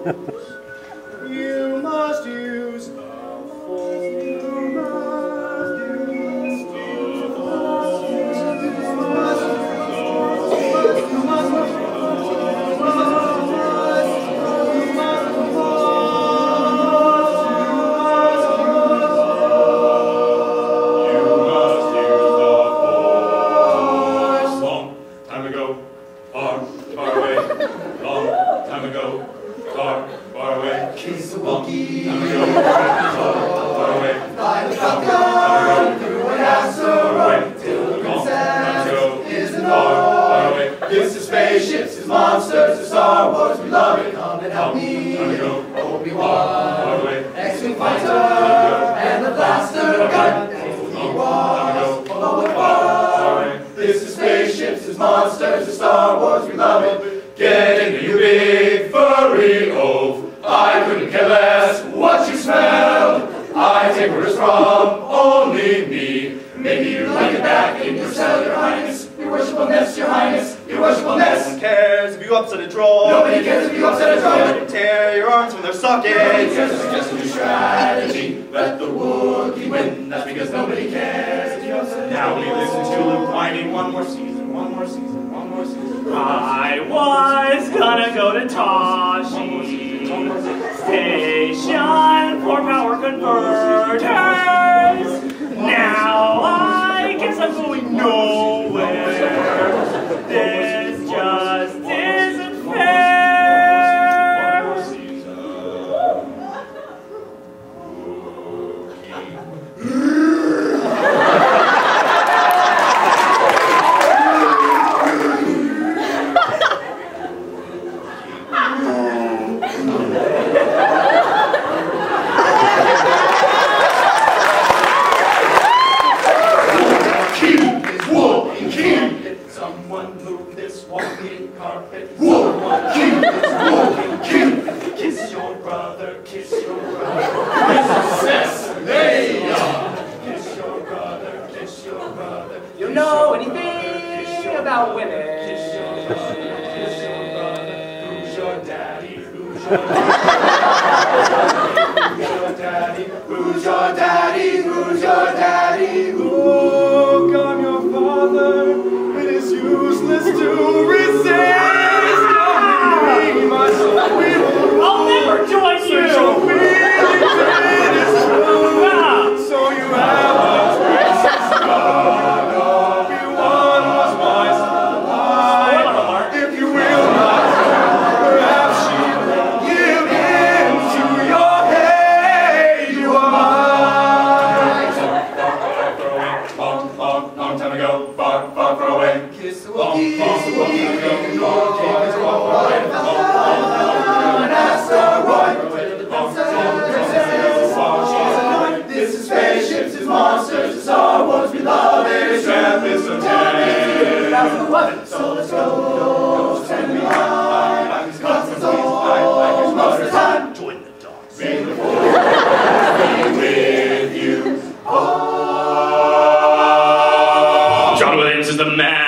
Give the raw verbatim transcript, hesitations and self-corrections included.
You must use the force. You must use the force. You must use the force. Long time ago, far, far away. Long time ago, far, far away. Kiss the Wookiee. Time ago, far, far away. Fly the Falcon through an asteroid till the princess isn't home. Kiss the spaceships, his monsters, the Star Wars, we love it. Come and help me, Obi-Wan, X-Wing fighter, and the blaster gun. Obi-Wan, Obi-Wan. This is spaceships, his monsters, the Star Wars, we love it. Get into your big furry oaf. I couldn't care less what you smell. I take orders from only me. Maybe you like it back in your cell, your highness. Your worshipfulness, your highness, your worshipfulness. No one cares if you upset a droid. Nobody cares if you upset a droid. Tear your arms from their sockets. Nobody cares if you just a new strategy. Let the Wookiee win. That's because nobody cares if you upset a droid. Now we listen to Luke whining one more season, one more season, one more season. I was gonna go to Tashi Station for power converters. Now I guess I'm going nowhere. This just isn't fair. Someone move this walking carpet. Wookiee, Wookiee, kiss your brother, kiss your brother. Princess Leia. Kiss your brother, kiss your brother. You know anything about women? Kiss your brother, kiss your brother. Who's your daddy? Who's your daddy? Who's your daddy? Who's your daddy? Look, I'm your father. It is useless to resist. Me, my soul, we will. I'll never join you. Your feelings, it is true. Ah. So you have a princess God. Obi-Wan was wise and wise. If you will not turn, perhaps she will give in to your hate. You are mine. Long, long, long time ago, far, far, far away. Kiss the Wookiee, kiss the Wookiee, your king is one, an asteroid. This is spaceships, it's monsters, it's Star Wars, we love it. Strap is so ten. So let's go, stand behind. Constant souls, most of the time. Join the dogs. May the Force be with you. John Williams is the man.